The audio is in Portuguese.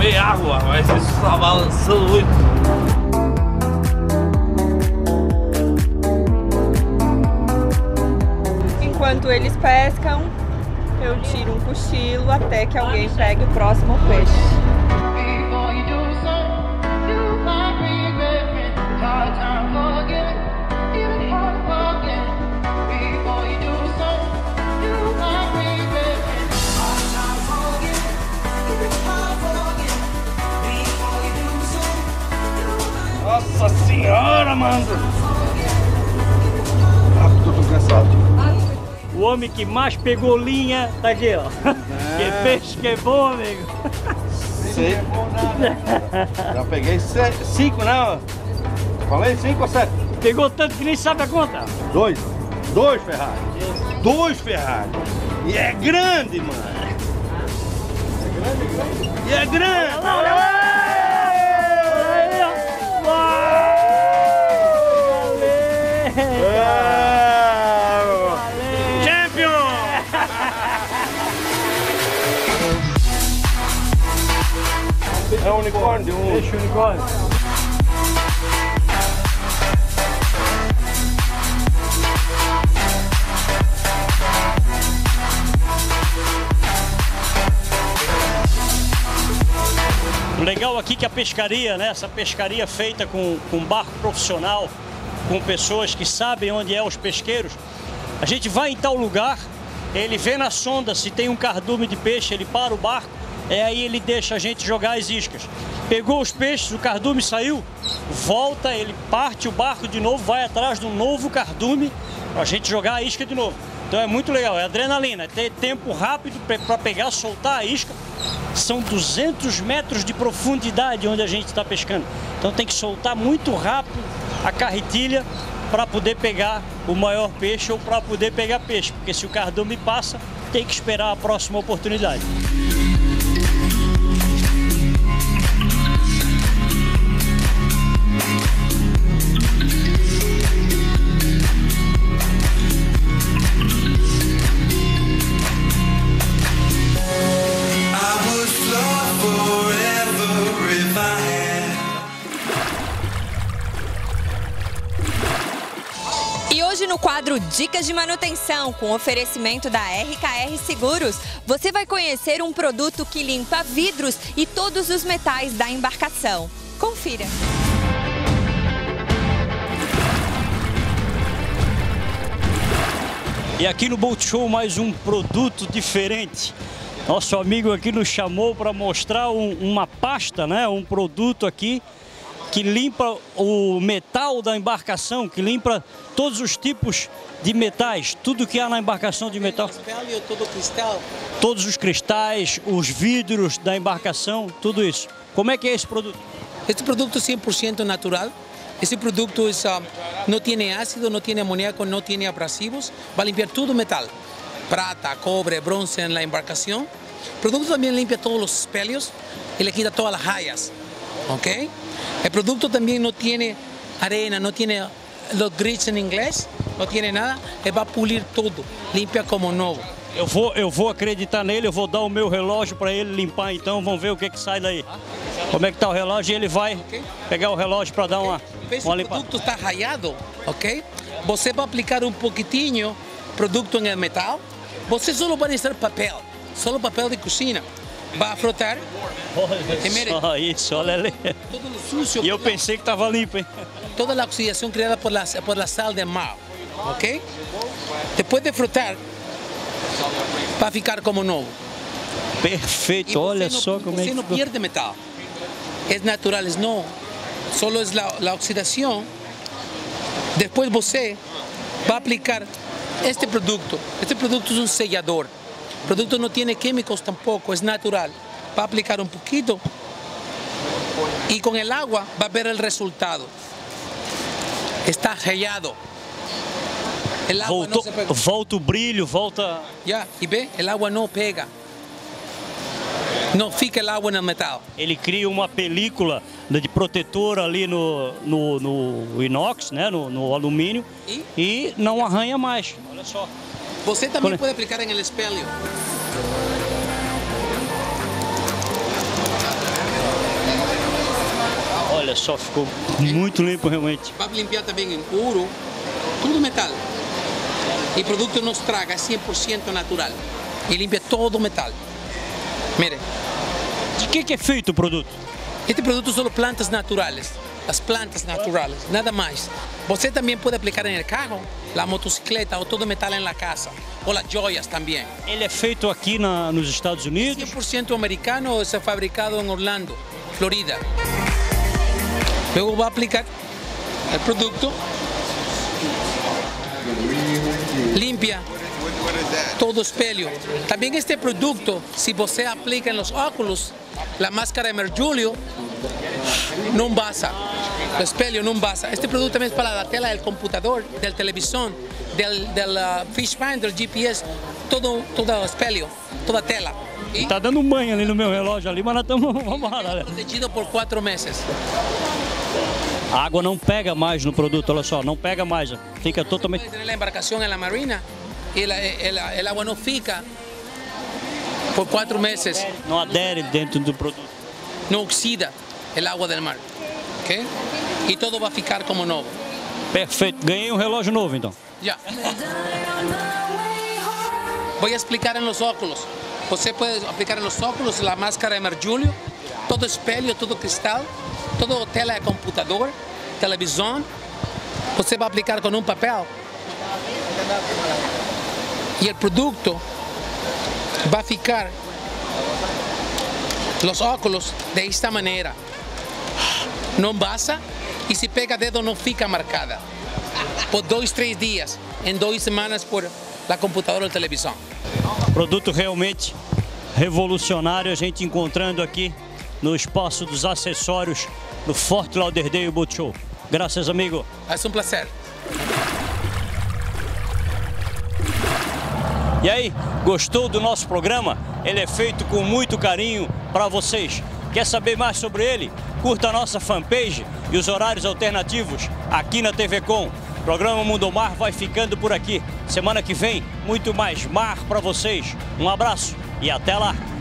beber água, mas isso tá balançando muito. Enquanto eles pescam, eu tiro um cochilo até que alguém pegue o próximo peixe. Nossa senhora, mano! Ah, tô cansado. O homem que mais pegou linha tá aqui, ó. Que peixe que é bom, amigo. Sei. Já peguei 5, né? Falei 5 ou 7? Pegou tanto que nem sabe a conta. 2 Ferrari. 2 Ferrari. E é grande, mano. E é grande. É um unicórnio, Peixe unicórnio. O legal aqui que a pescaria, né? Essa pescaria feita com barco profissional, com pessoas que sabem onde é os pesqueiros. A gente vai em tal lugar, ele vê na sonda se tem um cardume de peixe, ele para o barco. Aí ele deixa a gente jogar as iscas. Pegou os peixes, o cardume saiu, volta, ele parte o barco de novo, vai atrás de um novo cardume para a gente jogar a isca de novo. Então é muito legal, é adrenalina, é ter tempo rápido para pegar, soltar a isca. São 200 metros de profundidade onde a gente está pescando. Então tem que soltar muito rápido a carretilha para poder pegar o maior peixe ou para poder pegar peixe. Porque se o cardume passa, tem que esperar a próxima oportunidade. E hoje no quadro Dicas de Manutenção, com oferecimento da RKR Seguros, você vai conhecer um produto que limpa vidros e todos os metais da embarcação. Confira! E aqui no Boat Show mais um produto diferente. Nosso amigo aqui nos chamou para mostrar uma pasta, né? Um produto aqui que limpa o metal da embarcação, que limpa todos os tipos de metais, tudo que há na embarcação de metal. Todo cristal. Todos os cristais, os vidros da embarcação, tudo isso. Como é que é esse produto? Este producto es 100% natural. Este producto no tiene ácido, no tiene amoníaco, no tiene abrasivos. Va a limpiar todo metal. Plata, cobre, bronce en la embarcación. El producto también limpia todos los espelios y le quita todas las hayas. ¿Ok? El producto también no tiene arena, no tiene los grits en inglés, no tiene nada. Él va a pulir todo, limpia como nuevo. Eu vou acreditar nele, eu vou dar o meu relógio para ele limpar então, vamos ver o que sai daí. Como é que tá o relógio e ele vai pegar o relógio para dar uma limpada. O produto está rayado, ok? Você vai aplicar um pouquinho produto no metal. Você só vai necessitar papel, só papel de cozinha. Vai frotar. Só isso, olha ali. E eu pensei que estava limpo, hein? Toda a oxidação criada por la sal de mar, ok? Depois de frotar, vai ficar como novo. Perfeito, olha só como é que você não ficou. perde metal. É natural, não. Solo es la oxidación. Después você va a aplicar este producto. Este producto es un sellador. El producto no tiene químicos tampoco, es natural. Va a aplicar un poquito y con el agua va a ver el resultado. Está sellado. El agua no se pega. Volta o brilho, volta... Ya, y ve, el agua no pega. Não fica el agua no metal. Ele cria uma película de protetor ali no inox, né, no alumínio, e não arranha mais. Olha só. Você também pode aplicar em el espelho. Olha só, ficou muito limpo realmente. Va a limpiar também em ouro, tudo metal. E o produto não estraga, é 100% natural. E limpia todo o metal. Mire, De que é feito o produto? este produto são plantas naturais. As plantas naturais, nada mais. Você também pode aplicar no carro, na motocicleta ou todo metal na casa. Ou as joias também. Ele é feito aqui nos Estados Unidos? 100% americano, é fabricado em Orlando, Florida. Luego va a aplicar el producto, limpia todo espelho. También este producto, si você aplica en los óculos, la máscara de mergulho no pasa, el espelho no pasa. Este producto también es para la tela del computador, del televisor, del fish find, del GPS, todo espelho, toda tela. E Tá dando um banho ali no meu relógio ali, mas nós estamos... Vamos lá, galera. protegido por 4 meses. A água não pega mais no produto, olha só, não pega mais, fica totalmente... Puede tener la embarcación en la marina y el agua no fica por 4 meses, Não adere dentro do produto. no oxida el agua del mar, ¿ok? Y todo va a ficar como nuevo. Perfeito, ganhei um relógio novo então. Ya. Voy a explicar en los óculos. Você puede aplicar en los óculos la máscara de mergulho, todo espelho, todo cristal, todo tela de computador, televisão. Você vai aplicar com um papel e o produto vai ficar los óculos de esta maneira. Não passa e se pega dedo não fica marcada. Por 2, 3 dias, em 2 semanas por la computadora ou televisão. Produto realmente revolucionário, a gente encontrando aqui no espaço dos acessórios no Fort Lauderdale Boat Show. Graças, amigo. É um prazer. E aí, gostou do nosso programa? Ele é feito com muito carinho para vocês. Quer saber mais sobre ele? Curta a nossa fanpage e os horários alternativos aqui na TV Com. O programa Mundo Mar vai ficando por aqui. Semana que vem, muito mais mar para vocês. Um abraço e até lá!